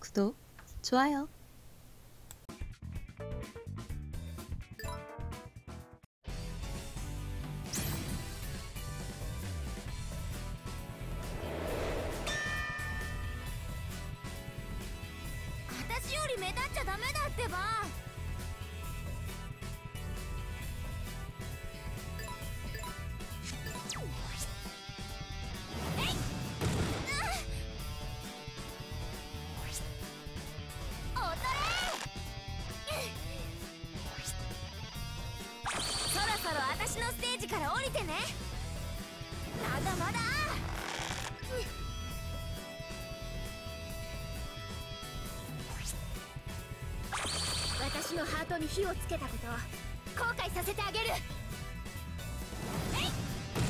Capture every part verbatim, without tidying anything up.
구독, 좋아요. 私より目立っちゃダメだってば。そろそろ私のステージから降りてね。まだまだ。私のハートに火をつけたことを後悔させてあげる。えい！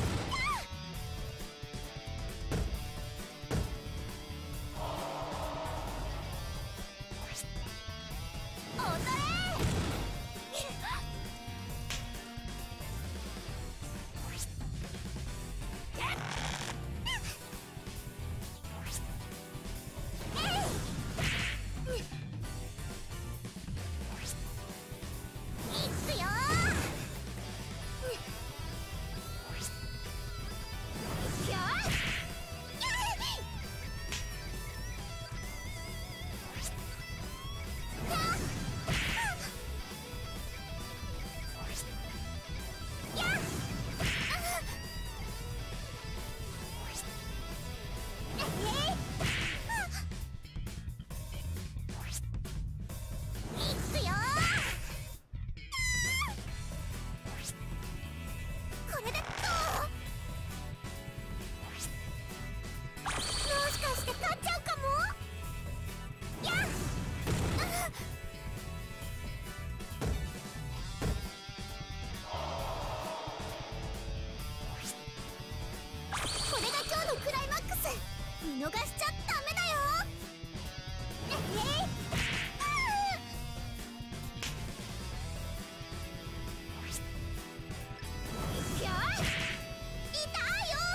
見逃しちゃダメだよ。ええいや痛いよ。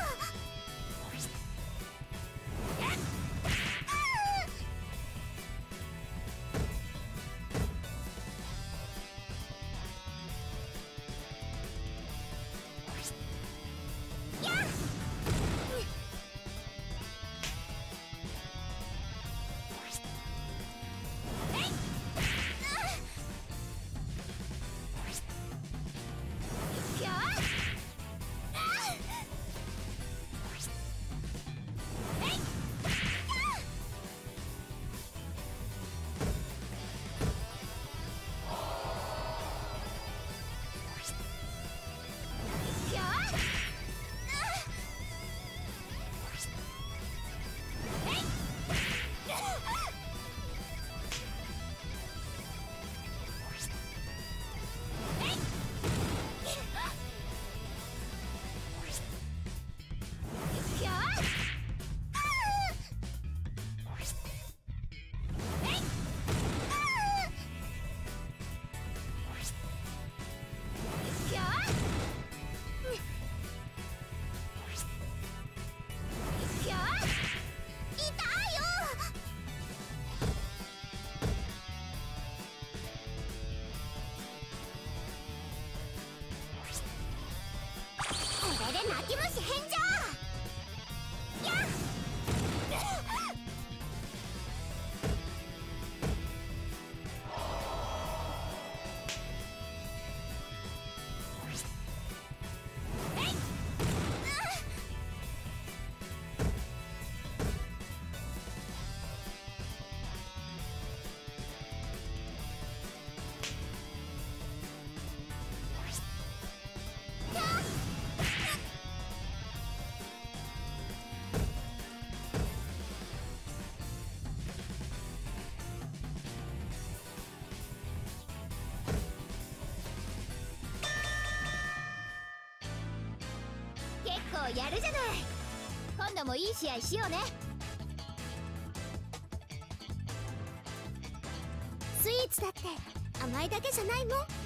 これで泣き虫返上。やっ結構やるじゃない。今度もいい試合しようね。スイーツだって甘いだけじゃないもん。